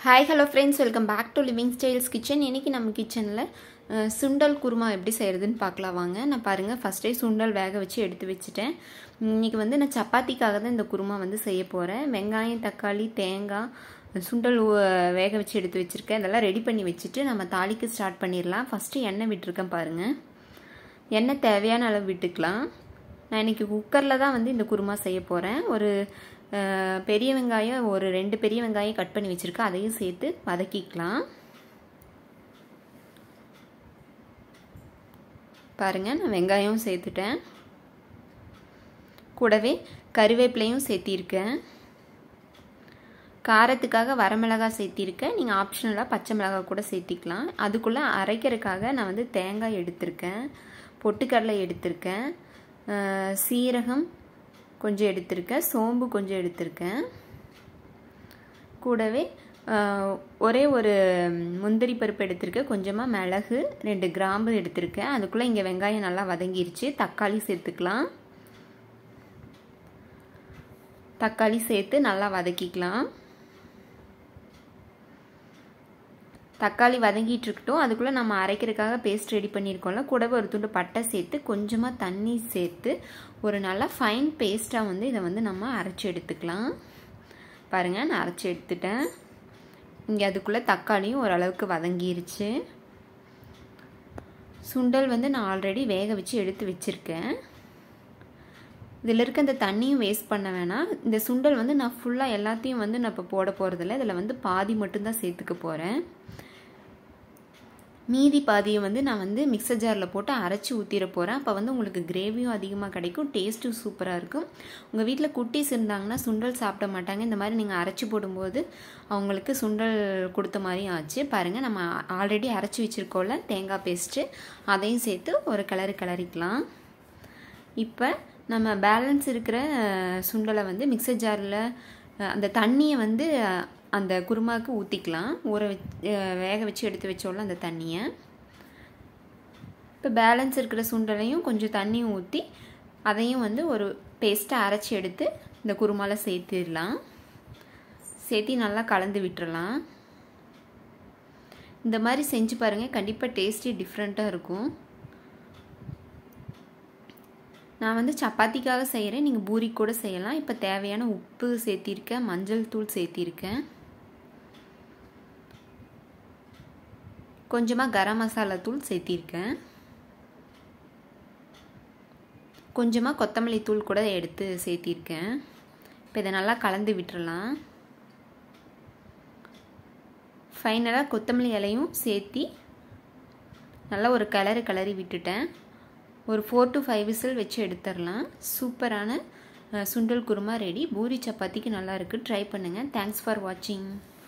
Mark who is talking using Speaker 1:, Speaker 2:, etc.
Speaker 1: Hi, hello friends, welcome back to Living Styles Kitchen. இன்னைக்கு நம்ம கிச்சன்ல சுண்டல் குருமா எப்படி செய்யறதுன்னு பார்க்கலாம் வாங்க. நான் பாருங்க ஃபர்ஸ்ட் டே சுண்டல் வேக வச்சு எடுத்து வச்சிட்டேன். இன்னைக்கு வந்து நான் சப்பாத்திக்காக தான் இந்த குருமா வந்து செய்ய போறேன். வெங்காயம், தக்காளி, தேங்காய், சுண்டல் வேக வச்சு எடுத்து வச்சிருக்கேன். இதெல்லாம் ரெடி பண்ணி வச்சிட்டு நம்ம தாளிக்க ஸ்டார்ட் பண்ணிரலாம். ஃபர்ஸ்ட் எண்ணெய் விட்டுருக்கேன் பாருங்க. எண்ணெய் தேவையான அளவு விட்டுக்கலாம். நான் இன்னைக்கு குக்கர்ல தான் வந்து இந்த குருமா செய்ய போறேன். ஒரு பெரிய வெங்காயம் ஒரு 2 பெரிய வெங்காயம் கட் பண்ணி வச்சிருக்கேன். அதையும் சேர்த்து வதக்கிக்கலாம். பாருங்க நான் வெங்காயம் சேர்த்துட்டேன். கூடவே கறிவேப்பிலையும் சேர்த்திருக்கேன். காரத்துக்காக வரமிளகாய் சேர்த்திருக்கேன். நீங்கள் ஆப்ஷனலாக பச்சை மிளகாய் கூட சேர்த்திக்கலாம். அதுக்குள்ளே அரைக்கிறதுக்காக நான் வந்து தேங்காய் எடுத்திருக்கேன், பொட்டுக்கடலை எடுத்திருக்கேன், சீரகம் கொஞ்சம் எடுத்திருக்கேன், சோம்பு கொஞ்சம் எடுத்திருக்கேன். கூடவே ஒரே ஒரு முந்திரி பருப்பு எடுத்திருக்கேன், கொஞ்சமாக மிளகு, 2 கிராம்பு எடுத்திருக்கேன். அதுக்குள்ளே இங்கே வெங்காயம் நல்லா வதங்கிருச்சு. தக்காளி சேர்த்துக்கலாம். தக்காளி சேர்த்து நல்லா வதக்கிக்கலாம். தக்காளி வதங்கிட்டு இருக்கட்டும். அதுக்குள்ளே நம்ம அரைக்கிறதுக்காக பேஸ்ட் ரெடி பண்ணியிருக்கோம்ல, கூடவே ஒரு துண்டு பட்டை சேர்த்து கொஞ்சமாக தண்ணி சேர்த்து ஒரு நல்லா ஃபைன் பேஸ்ட்டாக வந்து இதை வந்து நம்ம அரைச்சி எடுத்துக்கலாம். பாருங்கள் நான் அரைச்சி எடுத்துட்டேன். இங்கே அதுக்குள்ளே தக்காளியும் ஓரளவுக்கு வதங்கிருச்சு. சுண்டல் வந்து நான் ஆல்ரெடி வேக வச்சு எடுத்து வச்சுருக்கேன். இதில் இருக்க இந்த தண்ணியும் வேஸ்ட் பண்ண வேணாம். இந்த சுண்டல் வந்து நான் ஃபுல்லாக எல்லாத்தையும் வந்து நான் இப்போ போட போகிறதில்ல. இதில் வந்து பாதி மட்டும்தான் சேர்த்துக்க போகிறேன். மீதி பாதியை வந்து நான் வந்து மிக்சர் ஜாரில் போட்டு அரைச்சி ஊற்றிட போகிறேன். அப்போ வந்து உங்களுக்கு கிரேவியும் அதிகமாக கிடைக்கும், டேஸ்ட்டும் சூப்பராக இருக்கும். உங்கள் வீட்டில் குட்டீஸ் இருந்தாங்கன்னா சுண்டல் சாப்பிட மாட்டாங்க. இந்த மாதிரி நீங்கள் அரைச்சி போடும்போது அவங்களுக்கு சுண்டல் கொடுத்த மாதிரியும் ஆச்சு. பாருங்கள் நம்ம ஆல்ரெடி அரைச்சி வச்சுருக்கோம்ல தேங்காய் பேஸ்ட்டு, அதையும் சேர்த்து ஒரு கிளறிக்கலாம். இப்போ நம்ம பேலன்ஸ் இருக்கிற சுண்டலை வந்து மிக்சர் ஜாரில் அந்த தண்ணியை வந்து அந்த குருமாவுக்கு ஊற்றிக்கலாம். வேக வச்சு எடுத்து வச்சோம்ல அந்த தண்ணியை. இப்போ பேலன்ஸ் இருக்கிற சுண்டலையும் கொஞ்சம் தண்ணியும் ஊற்றி அதையும் வந்து ஒரு பேஸ்ட்டாக அரைச்சி எடுத்து இந்த குருமாவில் சேர்த்திடலாம். சேர்த்தி நல்லா கலந்து விட்டுறலாம். இந்த மாதிரி செஞ்சு பாருங்கள், கண்டிப்பாக டேஸ்டி டிஃப்ரெண்ட்டாக இருக்கும். நான் வந்து சப்பாத்திக்காக செய்கிறேன், நீங்கள் பூரி கூட செய்யலாம். இப்போ தேவையான உப்பு சேர்த்திருக்கேன், மஞ்சள் தூள் சேர்த்திருக்கேன், கொஞ்சமாக கரம் மசாலா தூள் சேர்த்திருக்கேன், கொஞ்சமாக கொத்தமல்லி தூள் கூட எடுத்து சேர்த்திருக்கேன். இப்போ இதை நல்லா கலந்து விட்டுறலாம். ஃபைனலாக கொத்தமல்லி இலையும் சேர்த்தி நல்லா ஒரு கிளறி விட்டுட்டேன். ஒரு 4 to 5 விசில் வச்சு எடுத்துடலாம். சூப்பரான சுண்டல் குருமா ரெடி. பூரி சப்பாத்திக்கு நல்லா இருக்குது. ட்ரை பண்ணுங்கள். தேங்க்ஸ் ஃபார் வாட்சிங்.